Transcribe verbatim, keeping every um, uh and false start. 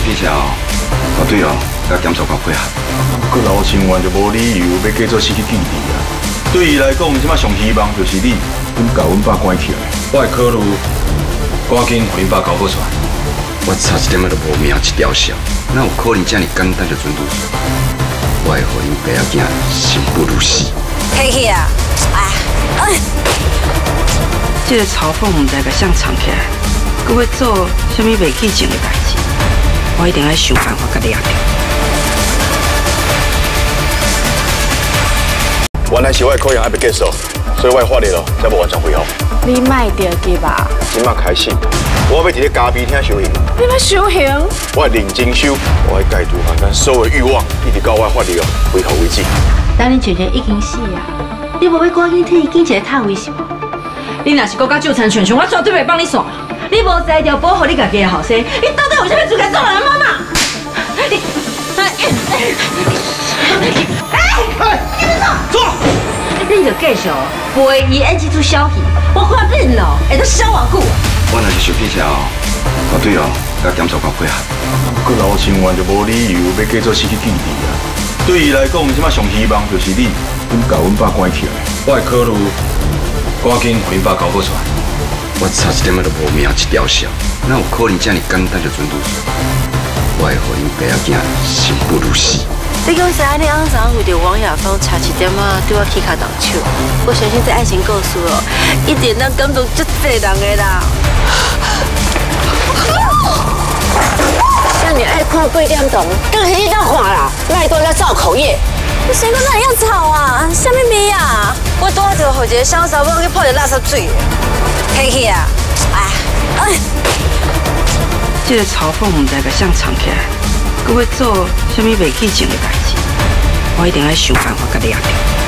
变成哦，团队哦，甲检察官配合。 佮老成员就无理由要假做失去记忆啊。对伊来讲，即马上希望就是你，阮甲阮爸关起来。 我会考虑赶紧互恁爸交保出来。我差一点仔都无命一条线，哪有可能这么简单就准律师？我会互恁爸仔囝生不如死。 客气啊！哎，哎， 这个嘲讽唔知甲谁藏起来，佮要做什么袂记情的代志，我一定要想办法甲抓着。 原来是我的考验还未结束，所以我的法律咯才无完全恢复。 你卖着急吧？ 即马开始，我要伫咧嘉宾厅修行。 你要修行？ 我会认真修，我会戒除凡咱所有的欲望，一直到我的法律哦恢复为止。 当你姐姐已经死啊，你无要赶紧替伊建一个塔为是无？你若是国家纠缠全权，我绝对袂帮你算。你无在条保护你家己的后生，你到底有啥物资格做人的妈妈？你，哎哎哎！你们走，走！你就继续陪伊演这出小戏，我看恁咯会当消偌久。 我若是想变成哦，团队哦，甲检察官配合。 佮老成员就无理由要假做失去记忆啊。对伊来讲，即马上希望就是你，阮甲阮爸关起来。 我会考虑赶紧互恁爸交保出来。我差一点仔都无命一条线，哪有可能这么简单就准律师？我会互恁爸仔囝生不如死。 你讲是安尼肮脏，为着王亚芳差一点仔对我起骹动手，我相信这爱情故事哦，一定能感动足济人的啦。像你爱看八点钟，更是一张看啦，那都要造口业。你谁跟那样吵啊？什么味啊？我拄着互一个小查某去泡着垃圾水，客气啊！哎哎， 这个嘲讽唔知甲谁藏起来，佮要做什么袂记情的代志，我一定要想办法甲抓着。